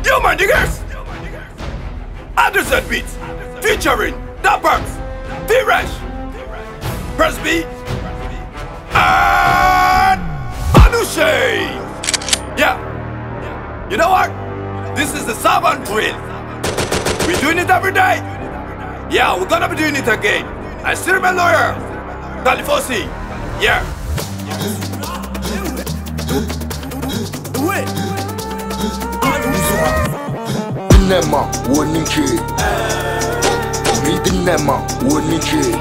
You my niggas! Anderson Beats featuring Dapax, T-Resh, Press B, and Anushay! Yeah, you know what? This is the Saban drill. We're doing it every day. Yeah, we're gonna be doing it again. I still my lawyer, Califosi. Yeah. Dinema, warning kid. Me dinema, warning kid.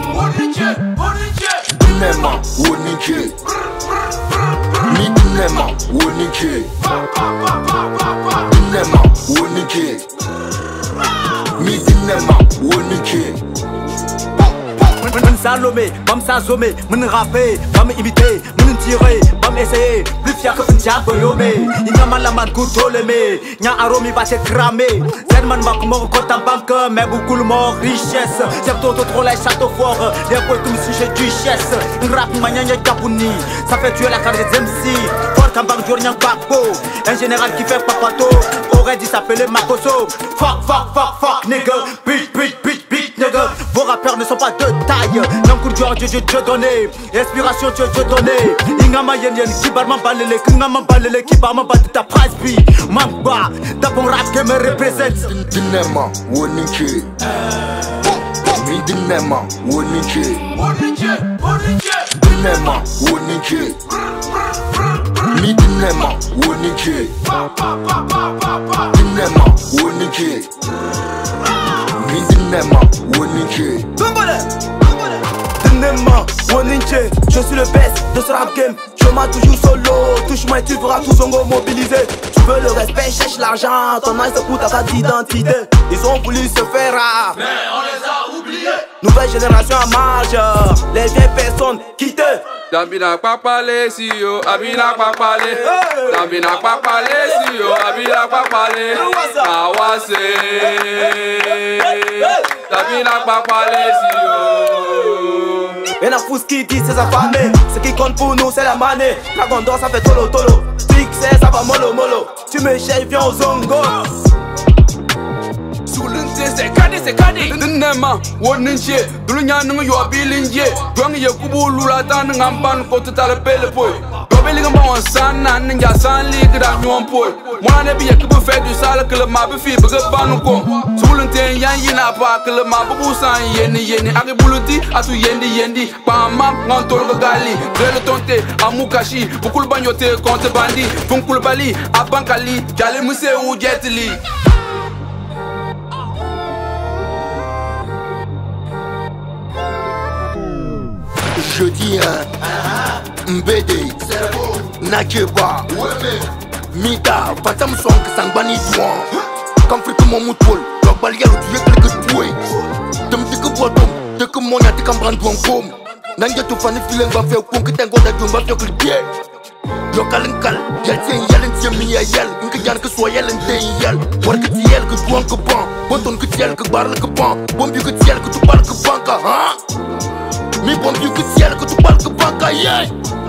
Dinema, warning kid. Me dinema, warning kid. Dinema, warning kid. Me dinema, warning kid. M'en salomé, m'en s'assommer, m'en rapper, m'en imiter, m'en tirer, m'en essayer. Plus fier que un diable yomé. Il n'a mal la man coutolé, nya aromi va se cramer. Zerman va comme un compte en banque, mais beaucoup de mort, richesse. C'est tout trop les châteaux forts, les bois comme sujet duchesse. Un rap mania japouni, ça fait tuer la carrière des MC. Fort comme banque jour nyang bakpo, un général qui fait papato. Aurait dit s'appeler Makoso. Fuck, nigga, beat, nigga. Vos rappeurs ne sont pas de taille. N'encours Dieu donné. Inspiration Dieu donné. Ingama yen kibarman balele. Kingama balele kibarman bat ta price bi. Mamba, ta bon rap qui me représente. Dinema, warning kid. Me dinema, warning kid. Dinema, warning kid. Me dinema, warning kid. Dinema, warning kid. Me dinema, warning kid. Dinema, warning kid. Je suis le best de ce rap game. Je m'as toujours solo. Touche-moi et tu feras tout zongo mobilisé. Tu veux le respect, cherche l'argent. Ton âge se coûte ta carte d'identité. Ils ont voulu se faire rap, mais on les a oubliés. Nouvelle génération en marche. Les vieilles personnes quittées. Dabina papale si yo, abina papale. Dabina papale si yo, abina papale. Awase. Dabina papale si yo. Rien à foutre ce qu'ils disent, c'est affamé. Ce qui compte pour nous, c'est la manée. Dragon d'or, ça fait tolo. Succès, ça va mollo. Tu me cherches, viens au zongo. C'est kadi Dinema, warning shit. Dulunya nung yo abiling ye. Dwang ye kubu lula tan ngamban ko tutale pele boy. Dobeli ngamba on sana ninja san ligue da nyom boy. Mwana ne biye kubu fait du sale que le mabe fi buga banu ko. Sulunten yan yina pa que le mabe busan yeni agi buluti atu yendi pama ngantol ga gali. Drele tonte amukashi bukul banyote konte bandi. Funkul bali abankali jale muse u jetli. Je dis un Mbede, Nakeba, Mita, Fatam Song, Sangbani Douan, Kamfrik Momoutol, Balia, tu es quelque toué. Dem de que boitom, de que mon yate comme brandouan comme. Nanga tu fan filen va faire con que t'engo da jumba faire que le pied. Yokalinkal, yal tien mi yal, que yan que soit yal yal. War que tiel que douan que ban, bon que tiel que barle que ban, bon que tiel que tu parles que banca, hein? Mi bon vieux que ciel que tu parles que banca, yeah.